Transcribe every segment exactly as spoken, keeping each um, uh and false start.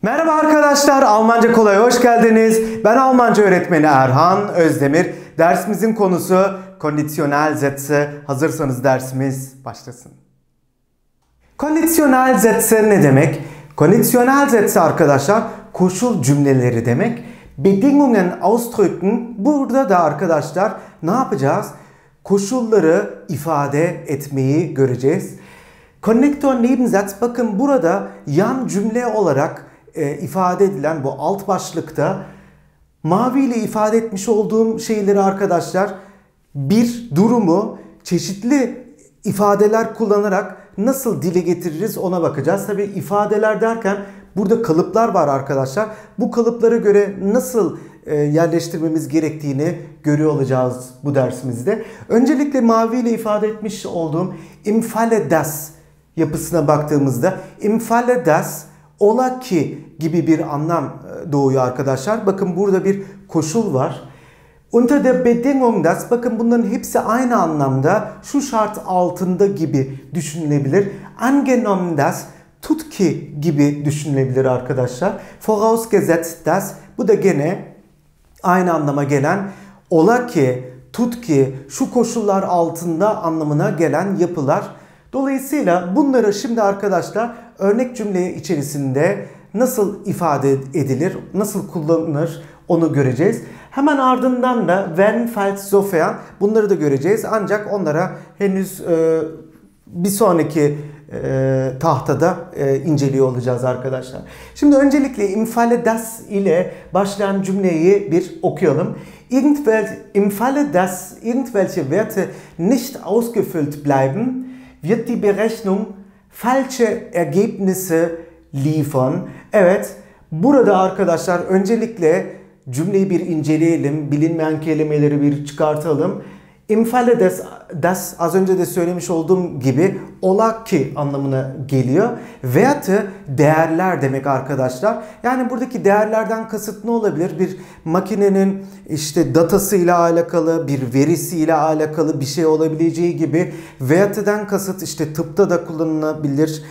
Merhaba arkadaşlar, Almanca Kolay'a hoş geldiniz. Ben Almanca öğretmeni Erhan Özdemir. Dersimizin konusu kondisyonel Sätze. Hazırsanız dersimiz başlasın. Kondisyonel Sätze ne demek? Kondisyonel Sätze arkadaşlar koşul cümleleri demek. Bedingungen ausdrücken. Burada da arkadaşlar ne yapacağız? Koşulları ifade etmeyi göreceğiz. Konnektör Nebensatz, bakın burada yan cümle olarak e, ifade edilen bu alt başlıkta mavi ile ifade etmiş olduğum şeyleri arkadaşlar bir durumu çeşitli ifadeler kullanarak nasıl dile getiririz ona bakacağız. Tabi ifadeler derken burada kalıplar var arkadaşlar. Bu kalıplara göre nasıl e, yerleştirmemiz gerektiğini görüyor olacağız bu dersimizde. Öncelikle mavi ile ifade etmiş olduğum im Falle das yapısına baktığımızda im Falle das ola ki gibi bir anlam doğuyor arkadaşlar. Bakın burada bir koşul var. Unter der Bedingung das, bakın bunların hepsi aynı anlamda şu şart altında gibi düşünülebilir. Angenommen das tut ki gibi düşünülebilir arkadaşlar. Vorausgesetzt das, bu da gene aynı anlama gelen ola ki, tut ki, şu koşullar altında anlamına gelen yapılar. Dolayısıyla bunları şimdi arkadaşlar örnek cümle içerisinde nasıl ifade edilir, nasıl kullanılır onu göreceğiz. Hemen ardından da wenn, falls, sofern bunları da göreceğiz. Ancak onlara henüz e, bir sonraki e, tahtada e, inceliyor olacağız arkadaşlar. Şimdi öncelikle im Falle das ile başlayan cümleyi bir okuyalım. Irgendwelche, im Falle das irgendwelche Werte nicht ausgefüllt bleiben, wird die Berechnung falsche Ergebnisse liefern. Evet, burada arkadaşlar öncelikle cümleyi bir inceleyelim. Bilinmeyen kelimeleri bir çıkartalım. Im Falle das, das az önce de söylemiş olduğum gibi ola ki anlamına geliyor. Werte değerler demek arkadaşlar. Yani buradaki değerlerden kasıt ne olabilir? Bir makinenin işte datasıyla alakalı, bir verisiyle alakalı bir şey olabileceği gibi. Werte'den kasıt işte tıpta da kullanılabilir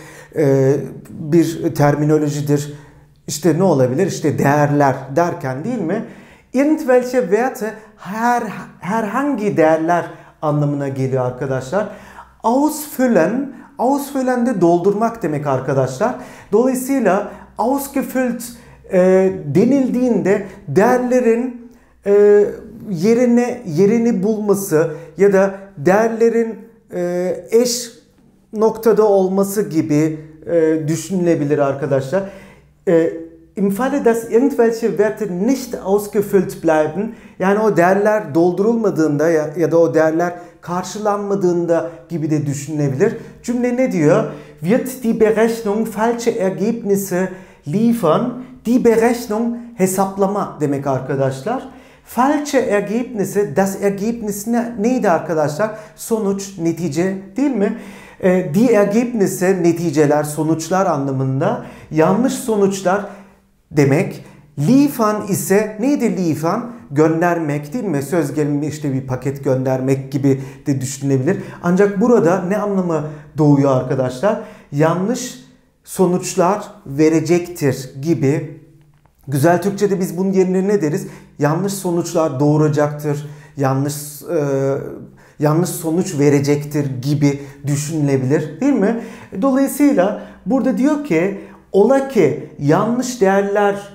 bir terminolojidir. İşte ne olabilir? İşte değerler derken değil mi? Irgendwelche Werte her, herhangi değerler anlamına geliyor arkadaşlar. Ausfüllen, ausfüllen de doldurmak demek arkadaşlar. Dolayısıyla ausgefüllt e, denildiğinde değerlerin e, yerine yerini bulması ya da değerlerin e, eş noktada olması gibi e, düşünülebilir arkadaşlar. E, Im Falle, dass irgendwelche Werte nicht ausgefüllt bleiben, yani o değerler doldurulmadığında ya, ya da o değerler karşılanmadığında gibi de düşünülebilir. Cümle ne diyor? Wird die Berechnung falsche Ergebnisse liefern? Die Berechnung hesaplama demek arkadaşlar. Falsche Ergebnisse, das Ergebnis ne, neydi arkadaşlar? Sonuç, netice değil mi? E, die Ergebnisse, neticeler, sonuçlar anlamında. Yanlış sonuçlar demek. Liefern ise neydi liefern? Göndermek değil mi? Söz gelimi işte bir paket göndermek gibi de düşünülebilir. Ancak burada ne anlamı doğuyor arkadaşlar? Yanlış sonuçlar verecektir gibi. Güzel Türkçe'de biz bunun yerine ne deriz? Yanlış sonuçlar doğuracaktır. Yanlış e, yanlış sonuç verecektir gibi düşünülebilir değil mi? Dolayısıyla burada diyor ki ola ki yanlış değerler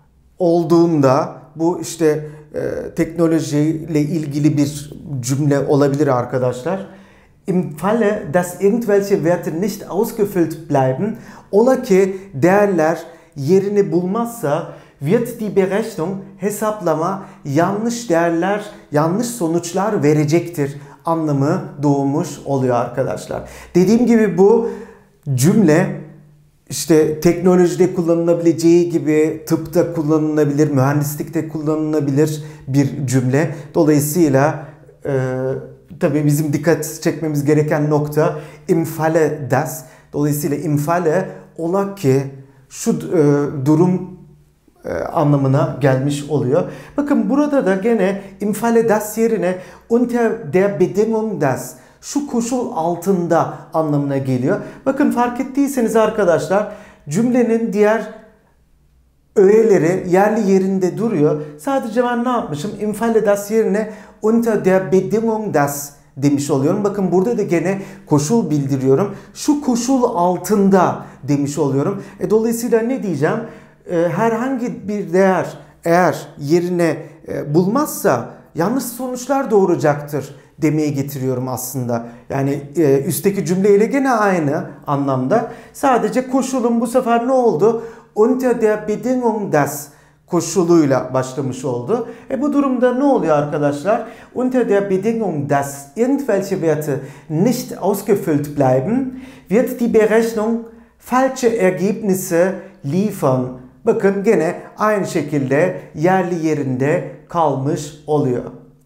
olduğunda bu işte e, teknolojiyle ilgili bir cümle olabilir arkadaşlar. Im Falle, dass irgendwelche Werte nicht ausgefüllt bleiben, ola ki değerler yerini bulmazsa wird die Berechnung, hesaplama yanlış değerler, yanlış sonuçlar verecektir anlamı doğmuş oluyor arkadaşlar. Dediğim gibi bu cümle işte teknolojide kullanılabileceği gibi tıpta kullanılabilir, mühendislikte kullanılabilir bir cümle. Dolayısıyla e, tabii bizim dikkat çekmemiz gereken nokta im Falle das. Dolayısıyla im Falle ola ki şu e, durum e, anlamına gelmiş oluyor. Bakın burada da gene im Falle das yerine unter der Bedingung das, şu koşul altında anlamına geliyor. Bakın fark ettiyseniz arkadaşlar cümlenin diğer öğeleri yerli yerinde duruyor. Sadece ben ne yapmışım? Im Falle das yerine unter der Bedingung das demiş oluyorum. Bakın burada da gene koşul bildiriyorum. Şu koşul altında demiş oluyorum. E, dolayısıyla ne diyeceğim? E, herhangi bir değer eğer yerine e, bulmazsa yanlış sonuçlar doğuracaktır demeye getiriyorum aslında. Yani e, üstteki cümleyle gene aynı anlamda. Sadece koşulun bu sefer ne oldu? Unter der Bedingung das koşuluyla başlamış oldu. E bu durumda ne oluyor arkadaşlar? Unter der Bedingung, dass irgendwelche Werte nicht ausgefüllt bleiben, wird die Berechnung falsche Ergebnisse liefern. Bakın gene aynı şekilde yerli yerinde kalmış oluyor.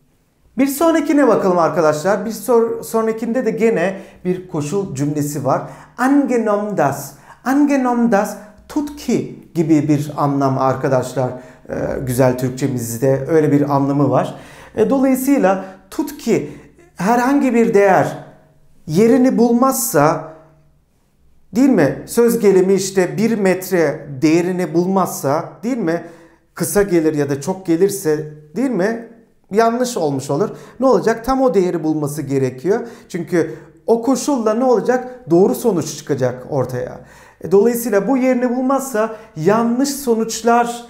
Bir sonrakine bakalım arkadaşlar. Bir sor, sonrakinde de gene bir koşul cümlesi var. Angenommen dass. Angenommen dass tut ki gibi bir anlam arkadaşlar. Ee, güzel Türkçemizde öyle bir anlamı var. E, dolayısıyla tut ki herhangi bir değer yerini bulmazsa, değil mi? Söz gelimi işte bir metre değerini bulmazsa, değil mi? Kısa gelir ya da çok gelirse, değil mi? Yanlış olmuş olur. Ne olacak? Tam o değeri bulması gerekiyor. Çünkü o koşulla ne olacak? Doğru sonuç çıkacak ortaya. Dolayısıyla bu yerini bulmazsa yanlış sonuçlar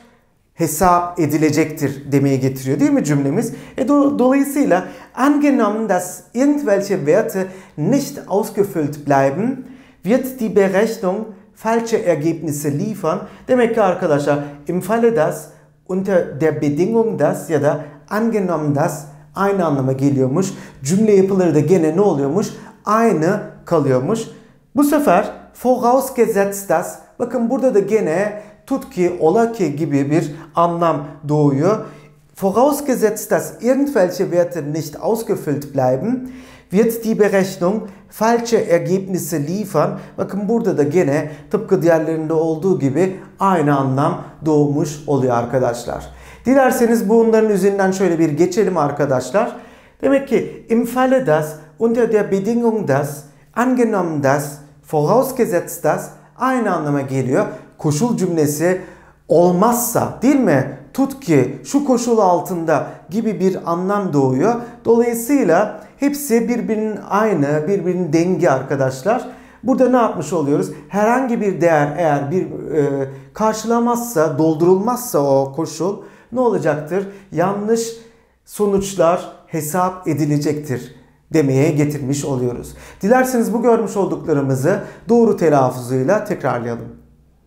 hesap edilecektir demeye getiriyor değil mi cümlemiz? E do dolayısıyla angenommen dass irgendwelche Werte nicht ausgefüllt bleiben, wird die Berechnung falsche Ergebnisse liefern. Demek ki arkadaşlar im Falle das unter der Bedingung das ya da angenommen das aynı anlama geliyormuş. Cümle yapıları da gene ne oluyormuş? Aynı kalıyormuş. Bu sefer vorausgesetzt das. Bakın burada da gene tut ki, ola ki gibi bir anlam doğuyor. Vorausgesetzt dass irgendwelche Werte nicht ausgefüllt bleiben, wird die Berechnung falsche Ergebnisse liefern. Bakın burada da gene tıpkı diğerlerinde olduğu gibi aynı anlam doğmuş oluyor arkadaşlar. Dilerseniz bunların üzerinden şöyle bir geçelim arkadaşlar. Demek ki im Falle das, unter der Bedingung das, angenommen das, vorausgesetzt das aynı anlama geliyor. Koşul cümlesi olmazsa, değil mi? Tut ki şu koşul altında gibi bir anlam doğuyor. Dolayısıyla hepsi birbirinin aynı, birbirinin dengi arkadaşlar. Burada ne yapmış oluyoruz? Herhangi bir değer eğer bir e, karşılamazsa, doldurulmazsa o koşul ne olacaktır? Yanlış sonuçlar hesap edilecektir demeye getirmiş oluyoruz. Dilerseniz bu görmüş olduklarımızı doğru telaffuzuyla tekrarlayalım.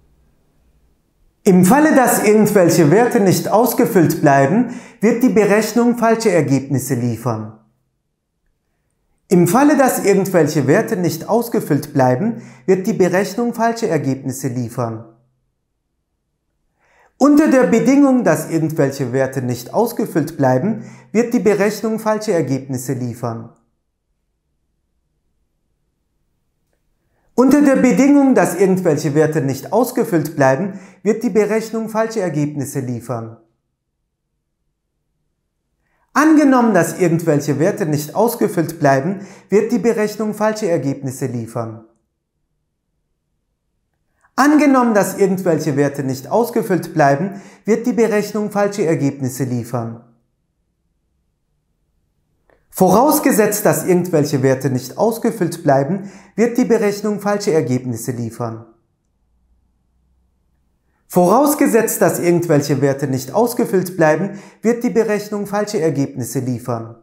Im Falle dass irgendwelche Werte nicht ausgefüllt bleiben, wird die Berechnung falsche Ergebnisse liefern. Im Falle dass irgendwelche Werte nicht ausgefüllt bleiben, wird die Berechnung falsche Ergebnisse liefern. Unter der Bedingung, dass irgendwelche Werte nicht ausgefüllt bleiben, wird die Berechnung falsche Ergebnisse liefern. Unter der Bedingung, dass irgendwelche Werte nicht ausgefüllt bleiben, wird die Berechnung falsche Ergebnisse liefern. Angenommen, dass irgendwelche Werte nicht ausgefüllt bleiben, wird die Berechnung falsche Ergebnisse liefern. Angenommen, dass irgendwelche Werte nicht ausgefüllt bleiben, wird die Berechnung falsche Ergebnisse liefern. Vorausgesetzt, dass irgendwelche Werte nicht ausgefüllt bleiben, wird die Berechnung falsche Ergebnisse liefern. Vorausgesetzt, dass irgendwelche Werte nicht ausgefüllt bleiben, wird die Berechnung falsche Ergebnisse liefern.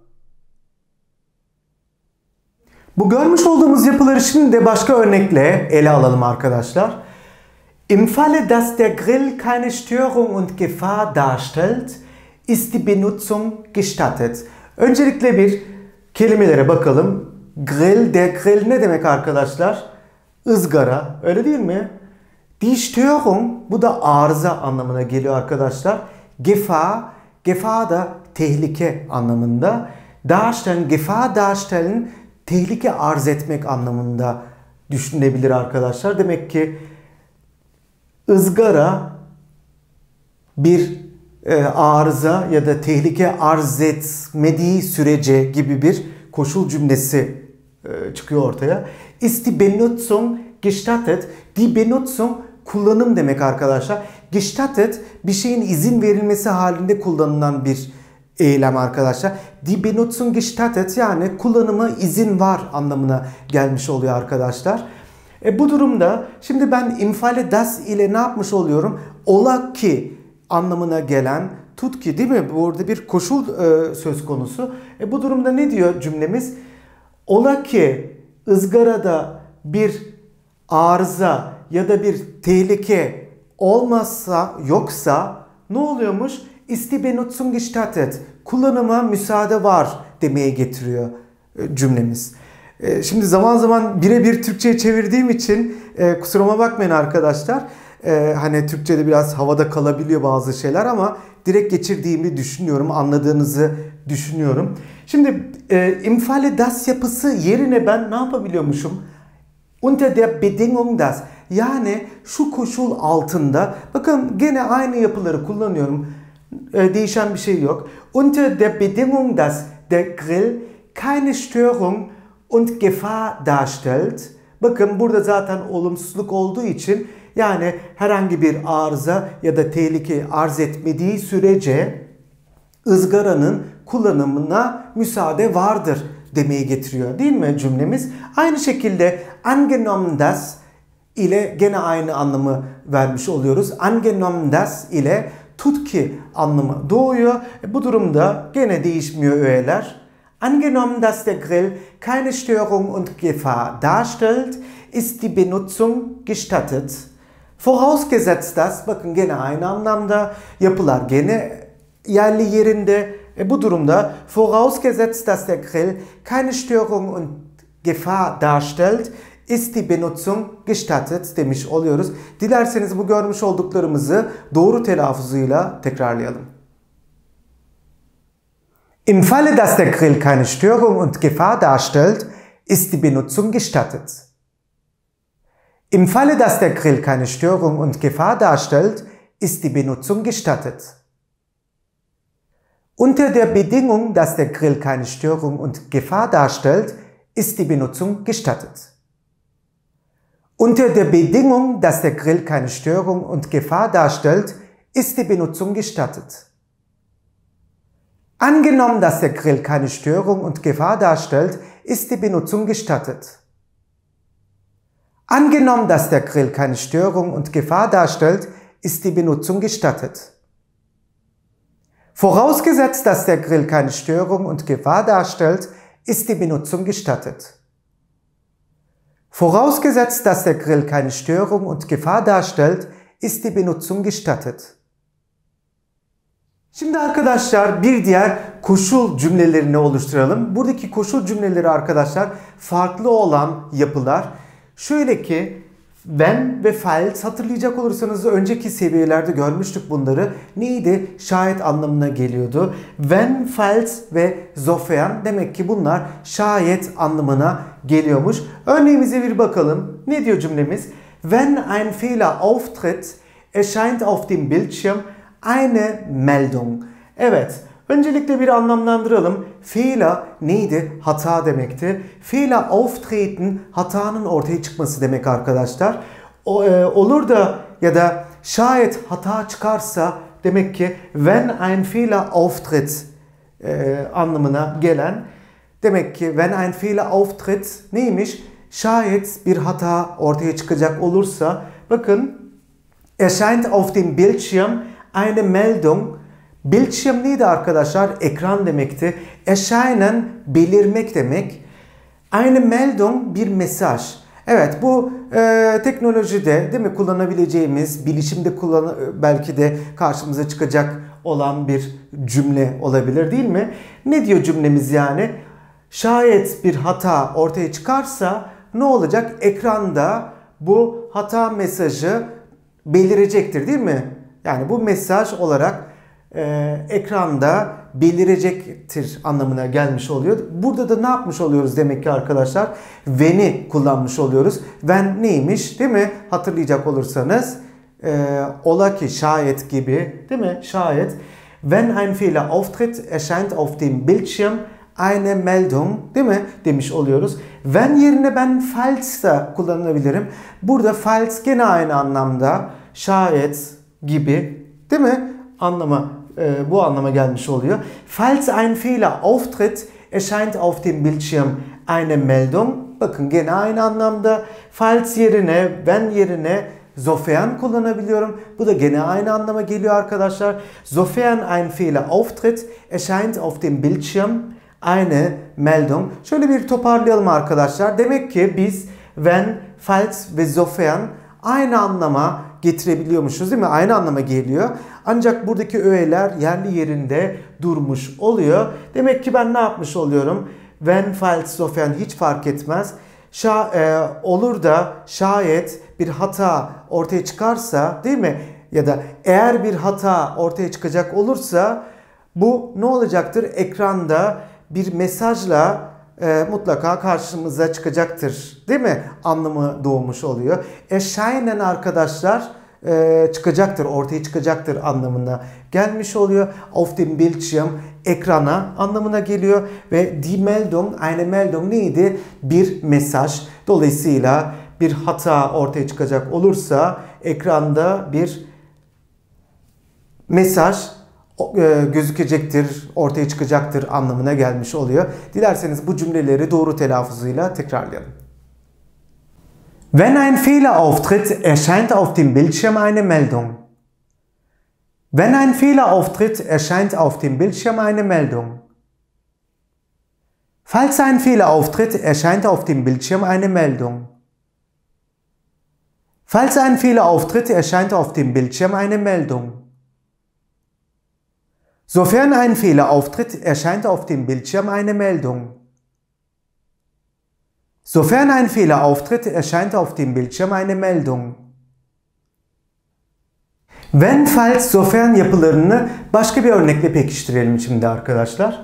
Bu görmüş olduğumuz yapıları şimdi de başka örnekle ele alalım arkadaşlar. Im Falle, dass der Grill keine Störung und Gefahr darstellt, ist die Benutzung gestattet. Öncelikle bir kelimelere bakalım. Grill, der Grill ne demek arkadaşlar? Izgara, öyle değil mi? Die Störung, bu da arıza anlamına geliyor arkadaşlar. Gefahr, Gefahr da tehlike anlamında. Darstellen, Gefahr darstellen, tehlike arz etmek anlamında düşünülebilir arkadaşlar. Demek ki ızgara bir e, arıza ya da tehlike arz etmediği sürece gibi bir koşul cümlesi e, çıkıyor ortaya. Ist die Benutzung gestattet? Die Benutzung kullanım demek arkadaşlar. Gestattet bir şeyin izin verilmesi halinde kullanılan bir eylem arkadaşlar. Die Benutzung gestattet yani kullanıma izin var anlamına gelmiş oluyor arkadaşlar. E bu durumda şimdi ben im Falle das ile ne yapmış oluyorum? Ola ki anlamına gelen tut ki değil mi? Burada bir koşul e, söz konusu. E bu durumda ne diyor cümlemiz? Ola ki ızgarada bir arıza ya da bir tehlike olmazsa yoksa ne oluyormuş? Ist die Benutzung gestattet. Kullanıma müsaade var demeye getiriyor e, cümlemiz. E, şimdi zaman zaman birebir Türkçe'ye çevirdiğim için e, kusuruma bakmayın arkadaşlar. E, hani Türkçe'de biraz havada kalabiliyor bazı şeyler ama direkt geçirdiğimi düşünüyorum, anladığınızı düşünüyorum. Şimdi e, im Falle das yapısı yerine ben ne yapabiliyormuşum? Unter der Bedingung das. Yani şu koşul altında. Bakın gene aynı yapıları kullanıyorum. E, değişen bir şey yok. Unter der Bedingung dass der Grill keine Störung und Gefahr darstellt. Bakın burada zaten olumsuzluk olduğu için yani herhangi bir arıza ya da tehlike arz etmediği sürece ızgaranın kullanımına müsaade vardır demeye getiriyor değil mi cümlemiz? Aynı şekilde angenommen das ile gene aynı anlamı vermiş oluyoruz. Angenommen das ile tut ki anlamı doğuyor. E bu durumda gene değişmiyor öğeler. Angenommen dass der Grill keine Störung und Gefahr darstellt, ist die Benutzung gestattet. Vorausgesetzt das, bakın gene aynı anlamda yapılar gene yerli yerinde. E bu durumda vorausgesetzt dass der Grill keine Störung und Gefahr darstellt, ist die Benutzung gestattet demiş oluyoruz. Dilerseniz bu görmüş olduklarımızı doğru telaffuzuyla tekrarlayalım. Im Falle dass der Grill keine Störung und Gefahr darstellt, ist die Benutzung gestattet. Im Falle dass der Grill keine Störung und Gefahr darstellt, ist die Benutzung gestattet. Unter der Bedingung, dass der Grill keine Störung und Gefahr darstellt, ist die Benutzung gestattet. Unter der Bedingung, dass der Grill keine Störung und Gefahr darstellt, ist die Benutzung gestattet. Angenommen, dass der Grill keine Störung und Gefahr darstellt, ist die Benutzung gestattet. Angenommen, dass der Grill keine Störung und Gefahr darstellt, ist die Benutzung gestattet. Vorausgesetzt, dass der Grill keine Störung und Gefahr darstellt, ist die Benutzung gestattet. Vorausgesetzt, dass der Grill keine Störung und Gefahr darstellt, ist die Benutzung gestattet. Şimdi arkadaşlar bir diğer koşul cümlelerini oluşturalım. Buradaki koşul cümleleri arkadaşlar farklı olan yapılar. Şöyle ki when ve falls hatırlayacak olursanız önceki seviyelerde görmüştük bunları. Neydi? Şayet anlamına geliyordu. When, falls ve sofern demek ki bunlar şayet anlamına geliyormuş. Örneğimize bir bakalım. Ne diyor cümlemiz? Wenn ein Fehler auftritt, erscheint auf dem Bildschirm eine Meldung. Evet. Öncelikle bir anlamlandıralım. Fehler neydi? Hata demekti. Fehler auftreten hatanın ortaya çıkması demek arkadaşlar. O, e, olur da ya da şayet hata çıkarsa demek ki wenn ein Fehler auftritt e, anlamına gelen demek ki wenn ein Fehler auftritt neymiş? Şayet bir hata ortaya çıkacak olursa bakın erscheint auf dem Bildschirm eine Meldung. Bildschirm neydi arkadaşlar? Ekran demekti. Erscheinen belirmek demek. Eine Meldung bir mesaj. Evet bu e, teknolojide değil mi kullanabileceğimiz, bilişimde kullan belki de karşımıza çıkacak olan bir cümle olabilir değil mi? Ne diyor cümlemiz yani? Şayet bir hata ortaya çıkarsa ne olacak? Ekranda bu hata mesajı belirecektir değil mi? Yani bu mesaj olarak e, ekranda belirecektir anlamına gelmiş oluyor. Burada da ne yapmış oluyoruz demek ki arkadaşlar? When'i kullanmış oluyoruz. When neymiş değil mi? Hatırlayacak olursanız e, ola ki şayet gibi değil mi? Şayet. Wenn ein Fehler auftritt, erscheint auf dem Bildschirm eine Meldung değil mi? Demiş oluyoruz. When yerine ben falls da kullanabilirim. Burada falls gene aynı anlamda. Şayet gibi, değil mi? Anlama, e, bu anlama gelmiş oluyor. Falls ein Fehler auftritt, erscheint auf dem Bildschirm eine Meldung. Bakın gene aynı anlamda. Falls yerine, wenn yerine sofern kullanabiliyorum. Bu da gene aynı anlama geliyor arkadaşlar. Sofern ein Fehler auftritt, erscheint auf dem Bildschirm eine Meldung. Şöyle bir toparlayalım arkadaşlar. Demek ki biz when, falls ve sofern aynı anlama getirebiliyormuşuz, değil mi? Aynı anlama geliyor. Ancak buradaki öğeler yerli yerinde durmuş oluyor. Demek ki ben ne yapmış oluyorum? When, falls, sofern hiç fark etmez. Şa e, olur da şayet bir hata ortaya çıkarsa, değil mi? Ya da eğer bir hata ortaya çıkacak olursa bu ne olacaktır? Ekranda bir mesajla e, mutlaka karşımıza çıkacaktır, değil mi? Anlamı doğmuş oluyor. Erscheinen arkadaşlar e, çıkacaktır, ortaya çıkacaktır anlamına gelmiş oluyor. Auf dem Bildschirm ekrana anlamına geliyor ve die Meldung, eine Meldung neydi? Bir mesaj. Dolayısıyla bir hata ortaya çıkacak olursa ekranda bir mesaj gözükecektir, ortaya çıkacaktır anlamına gelmiş oluyor. Dilerseniz bu cümleleri doğru telaffuzuyla tekrarlayalım. Wenn ein Fehler auftritt, erscheint auf dem Bildschirm eine Meldung. Wenn ein Fehler auftritt, erscheint auf dem Bildschirm eine Meldung. Falls ein Fehler auftritt, erscheint auf dem Bildschirm eine Meldung. Falls ein Fehler auftritt, erscheint auf dem Bildschirm eine Meldung. Sofern ein Fehler auftritt, erscheint auf dem Bildschirm eine Meldung. Sofern ein Fehler auftritt, erscheint auf dem Bildschirm eine Meldung. Wenn, falls, sofern yapılarını başka bir örnekle pekiştirelim şimdi arkadaşlar.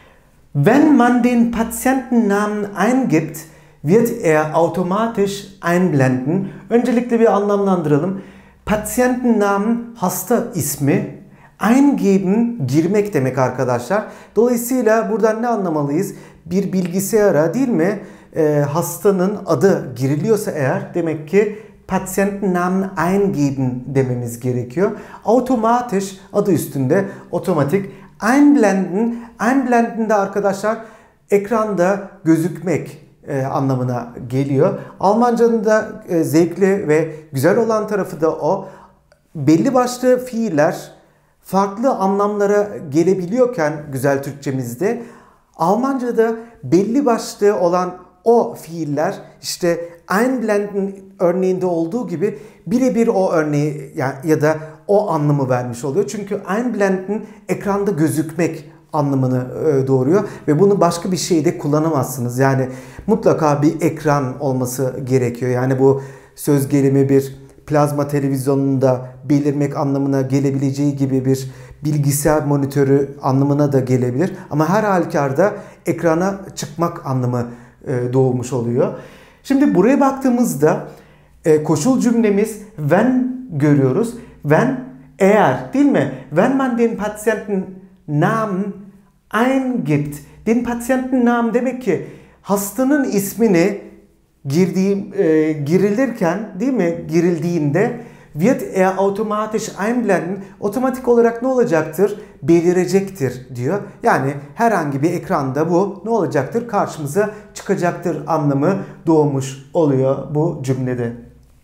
Wenn man den Patientennamen eingibt, wird er automatisch einblenden. Öncelikle bir anlamlandıralım. Patientennamen hasta ismi. Eingeben girmek demek arkadaşlar. Dolayısıyla buradan ne anlamalıyız? Bir bilgisayara, değil mi? E, hastanın adı giriliyorsa eğer demek ki Patientennamen eingeben dememiz gerekiyor. Automatisch adı üstünde otomatik. Einblenden, einblenden de arkadaşlar ekranda gözükmek e, anlamına geliyor. Almancanın da e, zevkli ve güzel olan tarafı da o. Belli başlı fiiller farklı anlamlara gelebiliyorken güzel Türkçemizde Almanca'da belli başlı olan o fiiller işte einblenden örneğinde olduğu gibi birebir o örneği ya, ya da o anlamı vermiş oluyor. Çünkü einblenden ekranda gözükmek anlamını e, doğuruyor ve bunu başka bir şeyde kullanamazsınız. Yani mutlaka bir ekran olması gerekiyor. Yani bu söz gelimi bir plazma televizyonunda belirmek anlamına gelebileceği gibi bir bilgisayar monitörü anlamına da gelebilir. Ama her halükarda ekrana çıkmak anlamı e, doğmuş oluyor. Şimdi buraya baktığımızda e, koşul cümlemiz wenn görüyoruz. Wenn eğer, değil mi? Wenn man den Patientennamen eingibt. Den Patientennamen demek ki hastanın ismini girdiğim e, girilirken, değil mi? Girildiğinde wird er automatisch einblenden. Otomatik olarak ne olacaktır? Belirecektir diyor. Yani herhangi bir ekranda bu ne olacaktır? Karşımıza çıkacaktır anlamı doğmuş oluyor bu cümlede.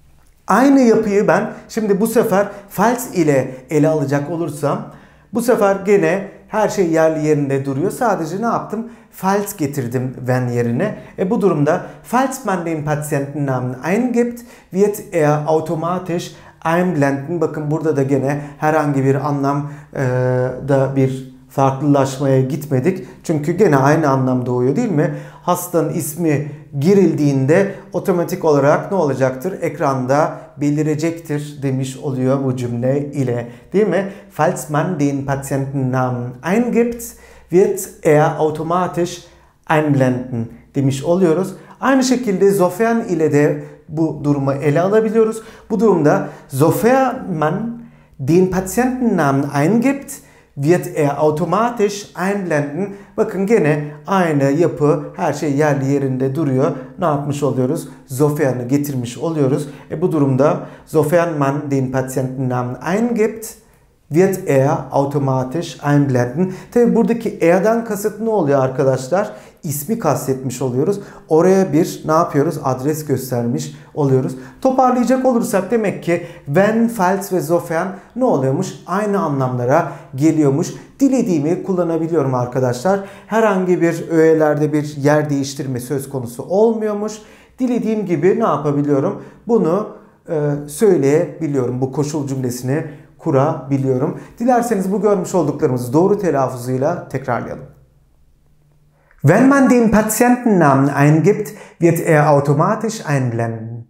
Aynı yapıyı ben şimdi bu sefer false ile ele alacak olursam bu sefer gene her şey yerli yerinde duruyor. Sadece ne yaptım? Falls getirdim wenn yerine. E bu durumda falls man den Patientennamen eingibt, wird er automatisch einblenden. Bakın burada da gene herhangi bir anlam e, da bir farklılaşmaya gitmedik. Çünkü gene aynı anlam doğuyor, değil mi? Hastanın ismi girildiğinde otomatik olarak ne olacaktır? Ekranda belirecektir demiş oluyor bu cümle ile, değil mi? Falls man den Patientennamen eingibt, wird er automatisch einblenden demiş oluyoruz. Aynı şekilde sofern ile de bu durumu ele alabiliyoruz. Bu durumda sofern man den Patientennamen eingibt, wird er automatisch einblenden. Bakın gene aynı yapı, her şey yerli yerinde duruyor. Ne yapmış oluyoruz? Sofern'ı getirmiş oluyoruz. E bu durumda sofern man den Patientennamen eingibt, wird er automatisch einblenden. Tabi buradaki er'den kasıt ne oluyor arkadaşlar? İsmi kastetmiş oluyoruz. Oraya bir ne yapıyoruz? Adres göstermiş oluyoruz. Toparlayacak olursak demek ki wenn, falls ve sofern ne oluyormuş? Aynı anlamlara geliyormuş. Dilediğimi kullanabiliyorum arkadaşlar. Herhangi bir öğelerde bir yer değiştirme söz konusu olmuyormuş. Dilediğim gibi ne yapabiliyorum? Bunu e, söyleyebiliyorum. Bu koşul cümlesini kurabiliyorum. Dilerseniz bu görmüş olduklarımızı doğru telaffuzuyla tekrarlayalım. Wenn man den Patientennamen eingibt, wird er automatisch einblenden.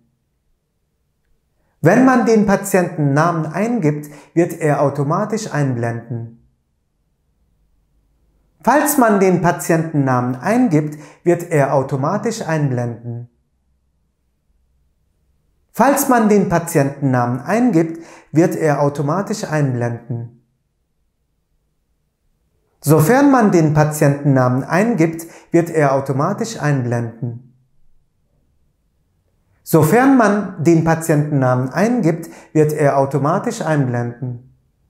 Wenn man den Patientennamen eingibt, wird er automatisch einblenden. Falls man den Patientennamen eingibt, wird er automatisch einblenden. Falls man den Patientennamen eingibt, wird er automatisch einblenden. Sofern man den Patientennamen eingibt, wird er automatisch einblenden. Sofern man den Patientennamen eingibt, wird er automatisch einblenden.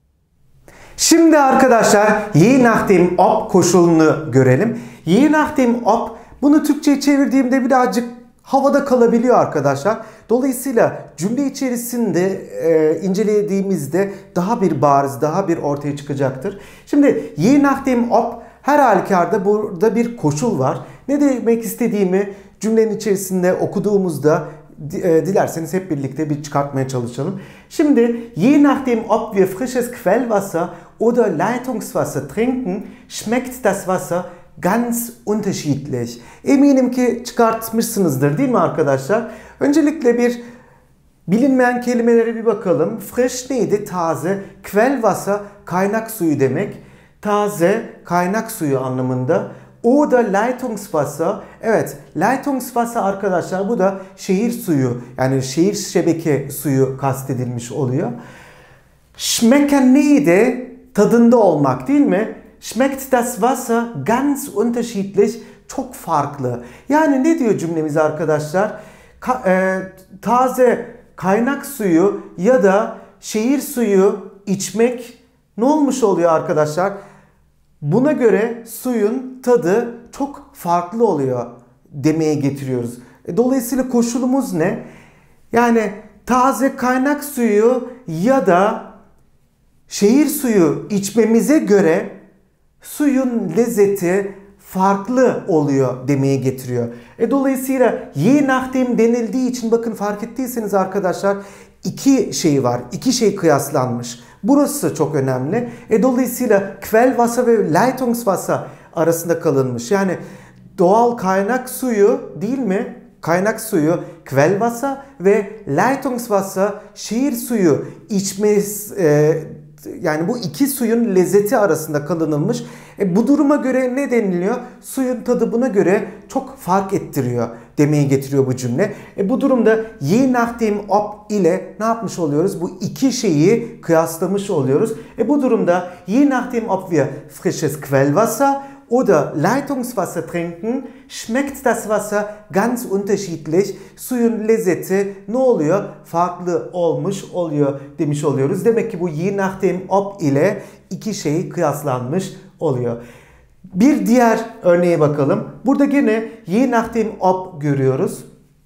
Şimdi arkadaşlar je nachdem ob koşulunu görelim. Je nachdem ob, bunu Türkçe'ye çevirdiğimde birazcık havada kalabiliyor arkadaşlar. Dolayısıyla cümle içerisinde e, incelediğimizde daha bir bariz, daha bir ortaya çıkacaktır. Şimdi je nachdem ob her halükarda burada bir koşul var. Ne demek istediğimi cümlenin içerisinde okuduğumuzda e, dilerseniz hep birlikte bir çıkartmaya çalışalım. Şimdi je nachdem ob wir frisches Quellwasser oder Leitungswasser trinken, schmeckt das Wasser ganz unterschiedlich. Eminim ki çıkartmışsınızdır değil mi arkadaşlar? Öncelikle bir bilinmeyen kelimelere bir bakalım. Frisch neydi? Taze. Quellwasser kaynak suyu demek. Taze kaynak suyu anlamında. Oder Leitungswasser. Evet, Leitungswasser arkadaşlar bu da şehir suyu, yani şehir şebeke suyu kastedilmiş oluyor. Schmecken neydi? Tadında olmak değil mi? Schmeckt das Wasser ganz unterschiedlich, çok farklı. Yani ne diyor cümlemiz arkadaşlar? Ka e, taze kaynak suyu ya da şehir suyu içmek ne olmuş oluyor arkadaşlar? Buna göre suyun tadı çok farklı oluyor demeye getiriyoruz. E, dolayısıyla koşulumuz ne? Yani taze kaynak suyu ya da şehir suyu içmemize göre suyun lezzeti farklı oluyor demeye getiriyor. E dolayısıyla je nachdem denildiği için bakın fark ettiyseniz arkadaşlar iki şey var. İki şey kıyaslanmış. Burası çok önemli. E dolayısıyla Quellwasser ve Leitungswasser arasında kalınmış. Yani doğal kaynak suyu değil mi? Kaynak suyu Quellwasser ve Leitungswasser şehir suyu içmesi e, yani bu iki suyun lezzeti arasında kalınılmış. E, bu duruma göre ne deniliyor? Suyun tadı buna göre çok fark ettiriyor demeye getiriyor bu cümle. E, bu durumda je nachdem ob ile ne yapmış oluyoruz? Bu iki şeyi kıyaslamış oluyoruz. E, bu durumda je nachdem ob wir frisches Quellwasser oder Leitungswasser trinken, schmeckt das Wasser ganz unterschiedlich. Suyun lezzeti ne oluyor? Farklı olmuş oluyor demiş oluyoruz. Demek ki bu je nachdem ob ile iki şey kıyaslanmış oluyor. Bir diğer örneğe bakalım. Burada gene je nachdem ob görüyoruz.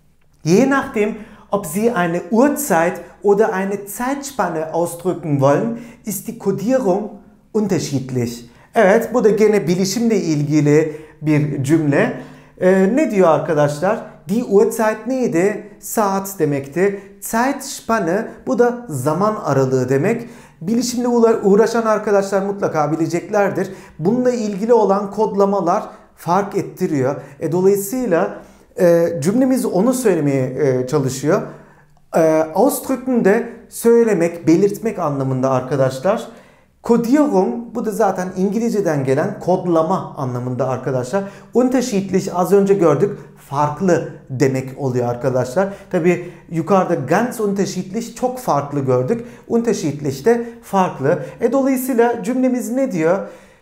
Je nachdem ob Sie eine Uhrzeit oder eine Zeitspanne ausdrücken wollen, ist die Kodierung unterschiedlich. Evet, bu da gene bilişimle ilgili bir cümle. Ee, ne diyor arkadaşlar? Die Uhrzeit neydi? Saat demekti. Zeitspanne, bu da zaman aralığı demek. Bilişimle uğraşan arkadaşlar mutlaka bileceklerdir. Bununla ilgili olan kodlamalar fark ettiriyor. E, dolayısıyla e, cümlemiz onu söylemeye e, çalışıyor. E, Ausdrücken de söylemek, belirtmek anlamında arkadaşlar. Kodierung, bu da zaten İngilizceden gelen kodlama anlamında arkadaşlar. Unterschiedlich az önce gördük. farklı demek oluyor arkadaşlar. Tabi yukarıda ganz unterschiedlich çok farklı gördük. Unterschiedlich de farklı. E dolayısıyla cümlemiz ne diyor?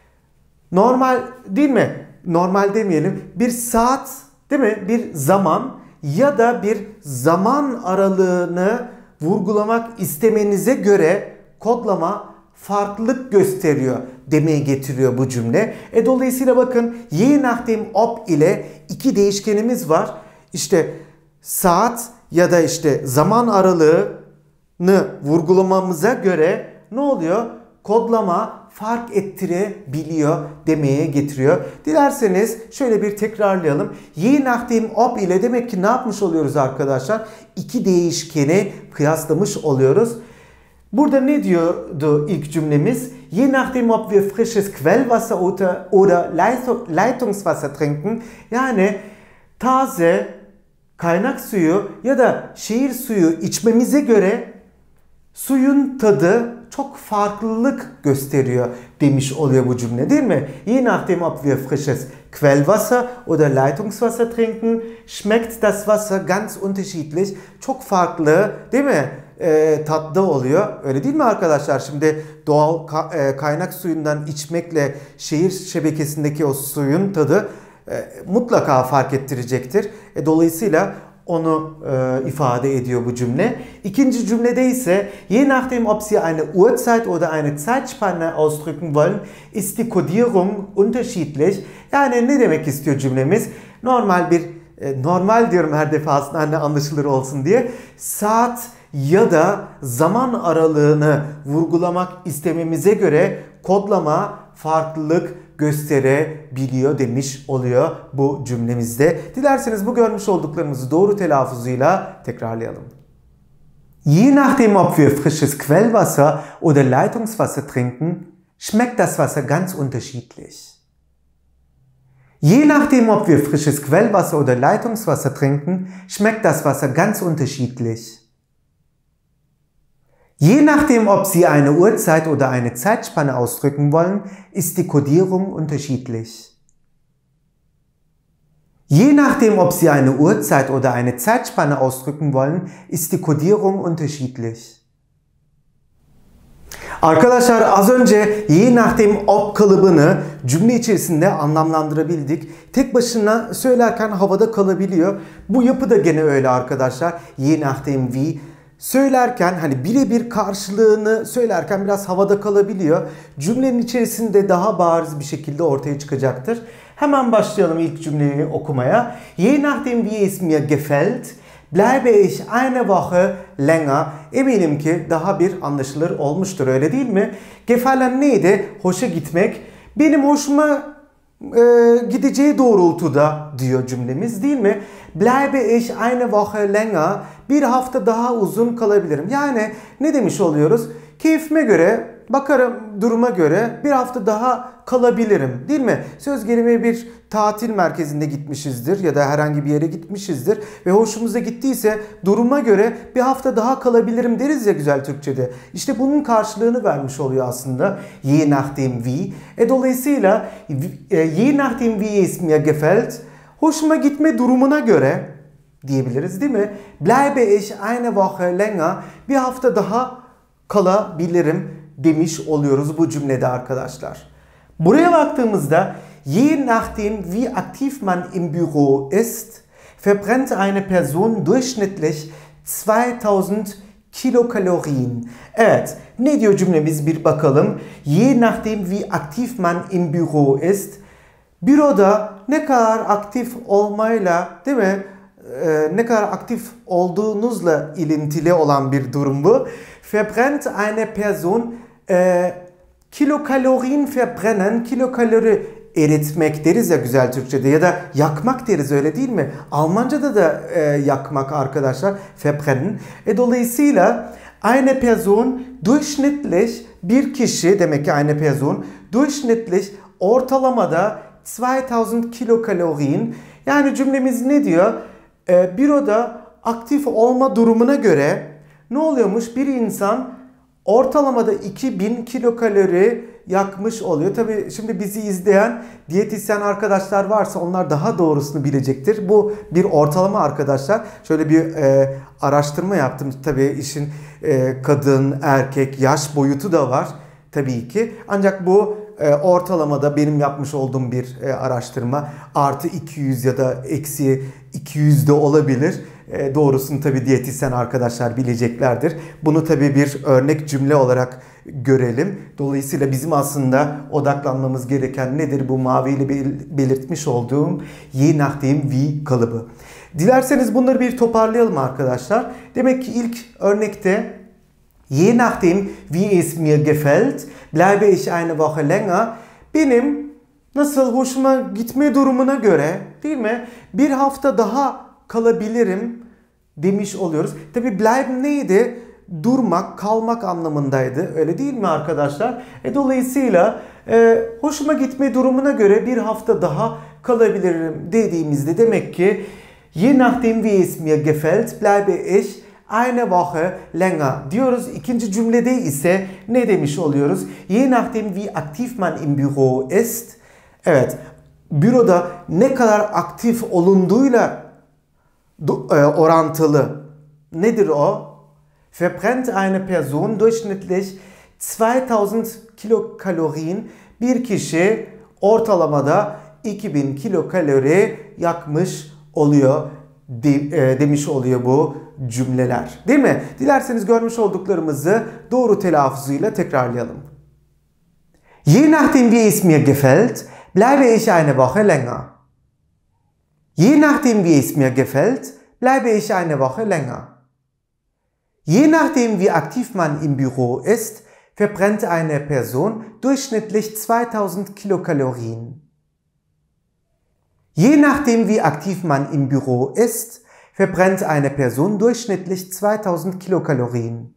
Normal değil mi? Normal demeyelim. Bir saat değil mi? Bir zaman ya da bir zaman aralığını vurgulamak istemenize göre kodlama farklılık gösteriyor demeye getiriyor bu cümle. E dolayısıyla bakın je nachdem ob ile iki değişkenimiz var. İşte saat ya da işte zaman aralığını vurgulamamıza göre ne oluyor? Kodlama fark ettirebiliyor demeye getiriyor. Dilerseniz şöyle bir tekrarlayalım. Je nachdem ob ile demek ki ne yapmış oluyoruz arkadaşlar? İki değişkeni kıyaslamış oluyoruz. Burada ne diyordu ilk cümlemiz? Je nachdem ob wir frisches Quellwasser oder, oder Leitungswasser trinken. Yani taze kaynak suyu ya da şehir suyu içmemize göre suyun tadı çok farklılık gösteriyor demiş oluyor bu cümle değil mi? Je nachdem ob wir frisches Quellwasser oder Leitungswasser trinken, schmeckt das Wasser ganz unterschiedlich. Çok farklı değil mi? E, tatlı oluyor. Öyle değil mi arkadaşlar? Şimdi doğal ka e, kaynak suyundan içmekle şehir şebekesindeki o suyun tadı e, mutlaka fark ettirecektir. E, dolayısıyla onu e, ifade ediyor bu cümle. İkinci cümlede ise je nachdem ob Sie eine Uhrzeit oder eine Zeitspanne ausdrücken wollen, ist die Kodierung unterschiedlich. Yani ne demek istiyor cümlemiz? Normal bir e, normal diyorum her defasında hani anlaşılır olsun diye. Saat ya da zaman aralığını vurgulamak istememize göre kodlama farklılık gösterebiliyor demiş oluyor bu cümlemizde. Dilerseniz bu görmüş olduklarımızı doğru telaffuzuyla tekrarlayalım. Je nachdem ob wir frisches Quellwasser oder Leitungswasser trinken, schmeckt das Wasser ganz unterschiedlich. Je nachdem ob wir frisches Quellwasser oder Leitungswasser trinken, schmeckt das Wasser ganz unterschiedlich. Je nachdem, ob Sie eine Uhrzeit oder eine Zeitspanne ausdrücken wollen, ist die Kodierung unterschiedlich. Je nachdem, ob Sie eine Uhrzeit oder eine Zeitspanne ausdrücken wollen, ist die Kodierung unterschiedlich. Arkadaşlar az önce je nachdem ob kalıbını cümle içerisinde anlamlandırabildik. Tek başına söylerken havada kalabiliyor. Bu yapı da gene öyle arkadaşlar. Je nachdem wie. Söylerken hani birebir karşılığını söylerken biraz havada kalabiliyor. Cümlenin içerisinde daha bariz bir şekilde ortaya çıkacaktır. Hemen başlayalım ilk cümleyi okumaya. Je nachdem wie es mir gefällt, bleibe ich eine Woche länger. Eminim ki daha bir anlaşılır olmuştur, öyle değil mi? Gefallen neydi? Hoşa gitmek. Benim hoşuma e, gideceği doğrultuda diyor cümlemiz değil mi? Bleibe ich eine Woche länger. Bir hafta daha uzun kalabilirim. Yani ne demiş oluyoruz? Keyfime göre, bakarım duruma göre bir hafta daha kalabilirim değil mi? Söz gelimi bir tatil merkezinde gitmişizdir ya da herhangi bir yere gitmişizdir ve hoşumuza gittiyse duruma göre bir hafta daha kalabilirim deriz ya güzel Türkçe'de. İşte bunun karşılığını vermiş oluyor aslında. Je nachdem wie. E dolayısıyla je nachdem wie es mir gefällt, hoşuma gitme durumuna göre diyebiliriz değil mi? Bleibe ich eine Woche länger. Bir hafta daha kalabilirim demiş oluyoruz bu cümlede arkadaşlar. Buraya baktığımızda je nachdem wie aktiv man im Büro ist, verbrennt eine Person durchschnittlich zweitausend Kilokalorien. Evet, ne diyor cümlemiz bir bakalım. Je nachdem wie aktiv man im Büro ist. Büroda ne kadar aktif olmayla değil mi? Ee, ne kadar aktif olduğunuzla ilintili olan bir durum bu. Verbrennt eine Person e, kilokalorien verbrennen, kilokalori eritmek deriz ya güzel Türkçe'de ya da yakmak deriz öyle değil mi? Almanca'da da e, yakmak arkadaşlar verbrennen. E, dolayısıyla eine Person durchschnittlich bir kişi demek ki eine Person durchschnittlich ortalamada zweitausend Kilokalorien yani cümlemiz ne diyor? E, büroda aktif olma durumuna göre ne oluyormuş? Bir insan ortalamada iki bin kilokalori yakmış oluyor. Tabii şimdi bizi izleyen diyetisyen arkadaşlar varsa onlar daha doğrusunu bilecektir. Bu bir ortalama arkadaşlar. Şöyle bir e, araştırma yaptım. Tabii işin e, kadın, erkek, yaş boyutu da var tabii ki. Ancak bu e, ortalamada benim yapmış olduğum bir e, araştırma. Artı iki yüz ya da eksi iki yüz de olabilir. E, doğrusunu tabii diyetisyen arkadaşlar bileceklerdir. Bunu tabii bir örnek cümle olarak görelim. Dolayısıyla bizim aslında odaklanmamız gereken nedir? Bu maviyle belirtmiş olduğum je nachdem wie kalıbı. Dilerseniz bunları bir toparlayalım arkadaşlar. Demek ki ilk örnekte je nachdem wie es mir gefällt bleibe ich eine Woche länger. Benim nasıl hoşuma gitme durumuna göre, değil mi? Bir hafta daha kalabilirim demiş oluyoruz. Tabii bleiben neydi? Durmak, kalmak anlamındaydı. Öyle değil mi arkadaşlar? E, dolayısıyla e, hoşuma gitme durumuna göre bir hafta daha kalabilirim dediğimizde demek ki je nachdem wie es mir gefällt bleibe ich eine Woche länger diyoruz. İkinci cümlede ise ne demiş oluyoruz? Je nachdem wie aktiv man im Büro ist. Evet, büroda ne kadar aktif olunduğuyla orantılı. Nedir o? Verbrennt eine Person durchschnittlich zweitausend Kilokalorien. Bir kişi ortalamada iki bin kilokalori yakmış oluyor de, e, demiş oluyor bu cümleler. Değil mi? Dilerseniz görmüş olduklarımızı doğru telaffuzuyla tekrarlayalım. Je nachdem wie es mir gefällt, bleibe ich eine Woche länger. Je nachdem wie es mir gefällt, bleibe ich eine Woche länger. Je nachdem wie aktiv man im Büro ist, verbrennt eine Person durchschnittlich zweitausend Kilokalorien. Je nachdem wie aktiv man im Büro ist, verbrennt eine Person durchschnittlich zweitausend Kilokalorien.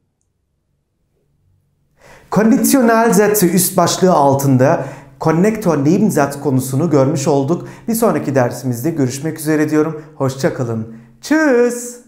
Kondisyonalsätze üst başlığı altında konnektör nebensatz konusunu görmüş olduk. Bir sonraki dersimizde görüşmek üzere diyorum. Hoşça kalın. Tschüss.